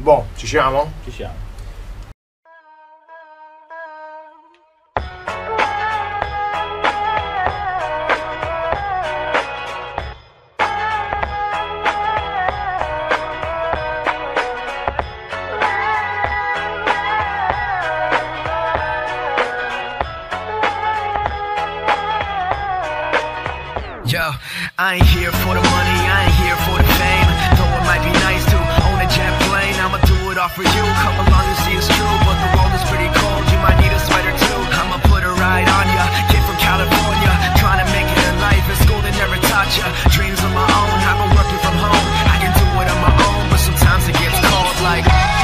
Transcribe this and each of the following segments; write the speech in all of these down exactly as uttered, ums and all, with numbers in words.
Boh, ci siamo? Ci siamo. Yo, I ain't here for the money, I ain't here for the fame. Though it might be nice to own a jet plane, I'ma do it all for you. Come along and see it's true, but the world is pretty cold. You might need a sweater too. I'ma put a ride on ya. Kid from California, trying to make it in life. In school they never taught ya. Dreams of my own, I've been working from home. I can do it on my own, but sometimes it gets cold like.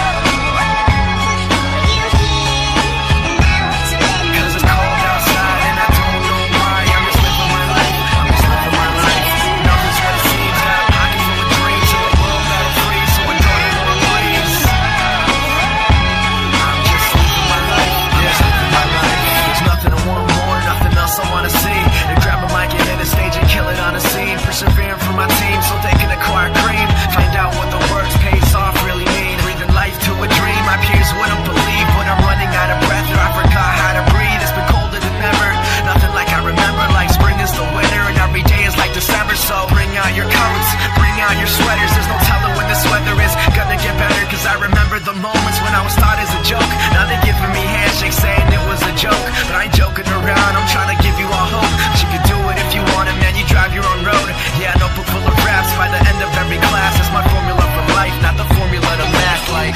Persevering for my team so they can acquire cream. Find out what the words pays off really mean. Breathing life to a dream. My peers wouldn't believe, but I'm running out of breath or I forgot how to breathe. It's been colder than ever. Nothing like I remember. Like spring is the winter and every day is like December. So bring out your coats, bring out your sweaters. There's no telling when this weather is gonna get better. Cause I remember the moments when I was thought as a joke. Now they're giving me handshakes saying it was a joke. But I ain't joking around, I'm trying to give you all hope. But you can do it if you want it, man, you drive your own road. Yeah, notebook full of raps by the end of every class. That's my formula for life, not the formula to math like.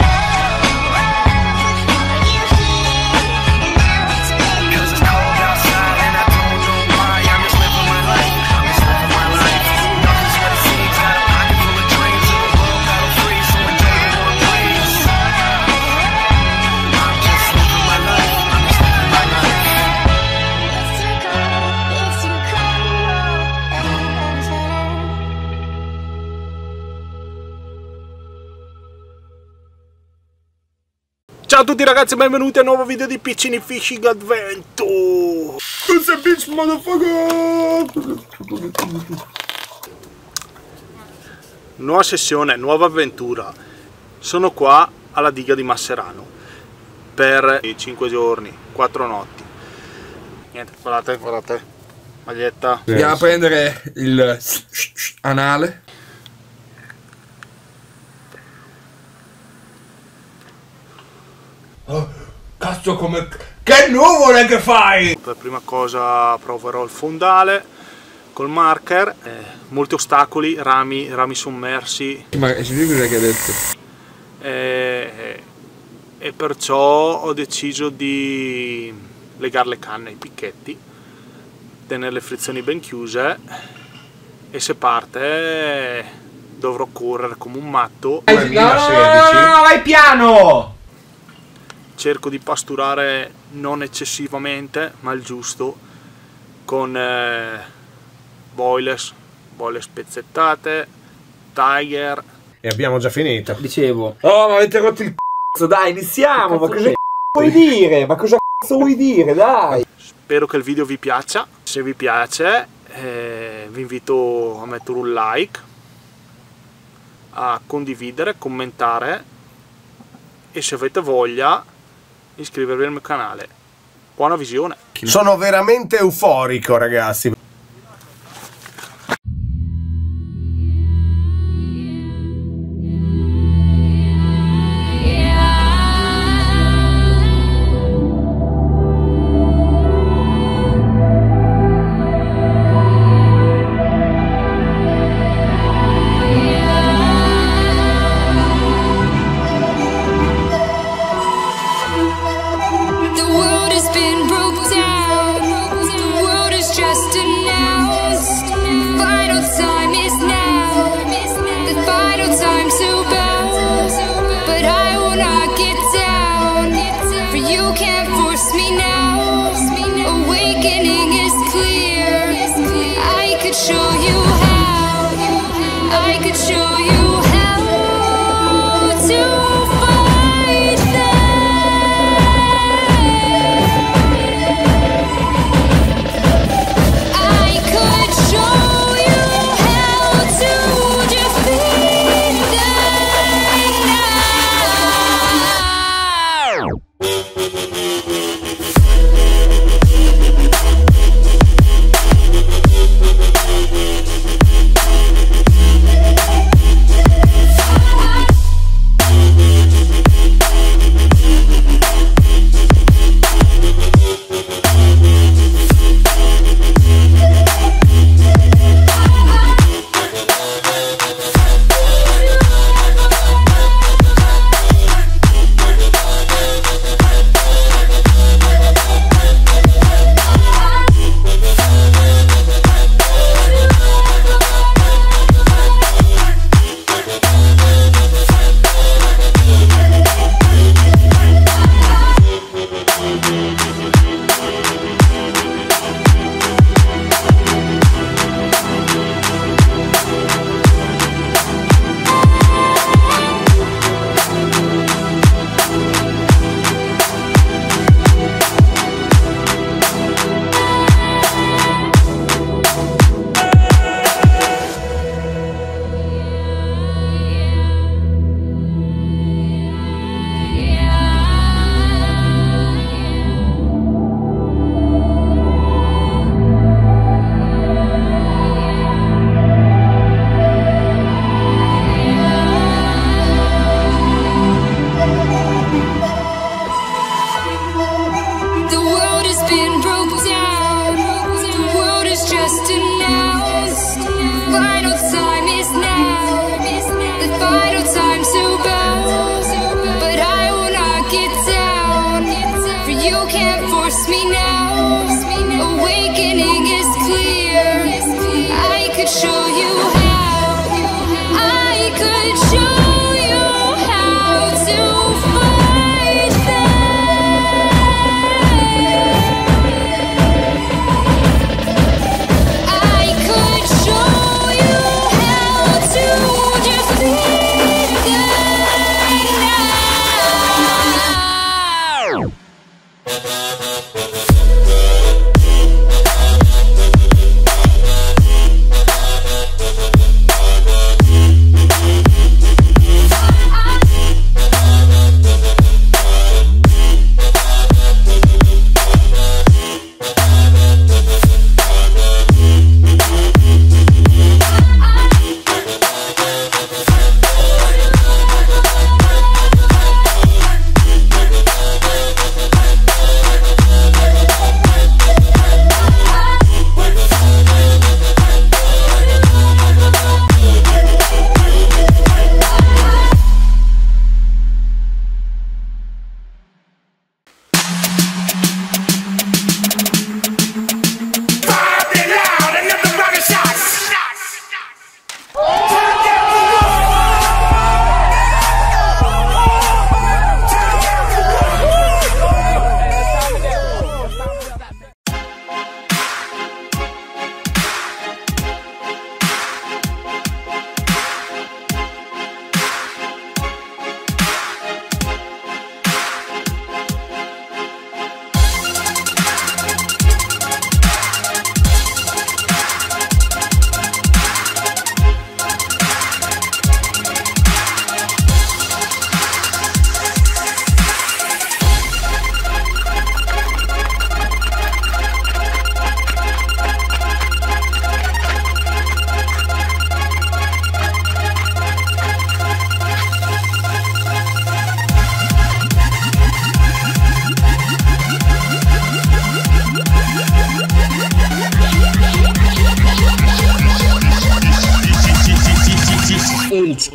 Cause it's cold outside and I don't know why. I'm just living my life, I'm just living my life. Nothing's what it seems, got a pocket full of dreams. In a world that'll free, so enjoy the warm breeze. I'm just living my life, I'm just living my life. Ciao a tutti ragazzi, benvenuti a un nuovo video di Piccini Fishing Adventure. Questo è Beach Motherfucker. Nuova sessione, nuova avventura. Sono qua alla diga di Masserano per cinque giorni, quattro notti. Niente, guardate, guardate, maglietta. Andiamo a prendere il anale. Oh, cazzo, come... Che nuvole che fai! Per prima cosa proverò il fondale col marker, eh, molti ostacoli, rami, rami sommersi. Ma si vede cosa che ha detto? E, e perciò ho deciso di legare le canne ai picchetti, tenere le frizioni ben chiuse e se parte dovrò correre come un matto. No, no, no, no, no, vai piano! Cerco di pasturare non eccessivamente, ma il giusto, con eh, boiles, boiles spezzettate, tiger. E abbiamo già finito. Dicevo. Oh, ma avete rotto il c***o, dai, iniziamo! Ma cosa vuoi dire? Ma cosa c***o vuoi dire, dai? Spero che il video vi piaccia. Se vi piace, eh, vi invito a mettere un like, a condividere, commentare e se avete voglia iscrivervi al mio canale. Buona visione. Sono veramente euforico ragazzi. The world has been broke down. The world is just an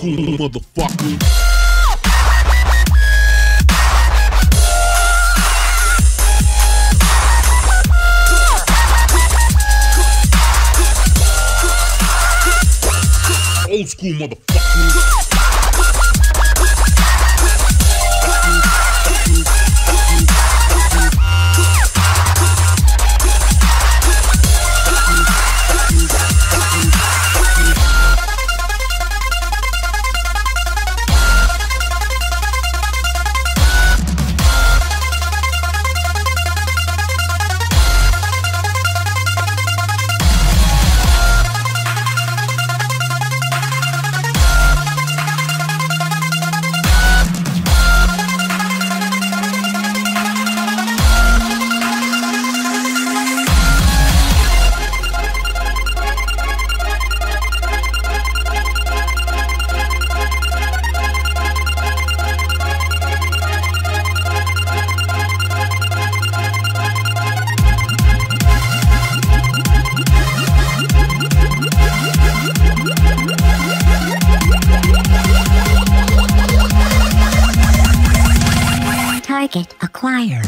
school motherfucker. Old school motherfucker. Target acquired.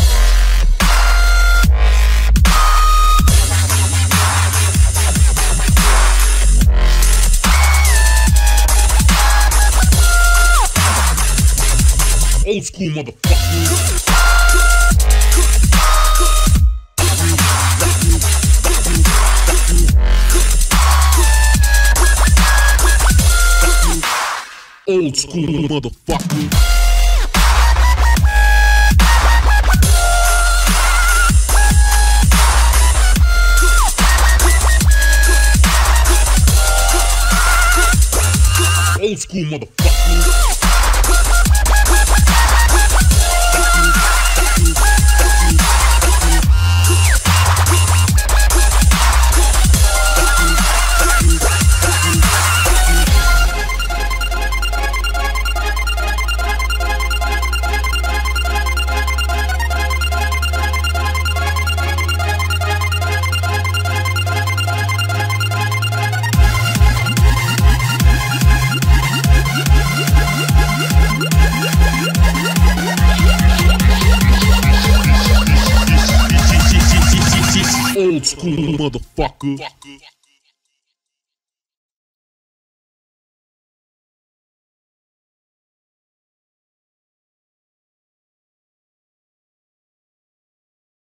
Old school motherfucker. Old school motherfucker. Old school motherfucker. Old school motherfucker.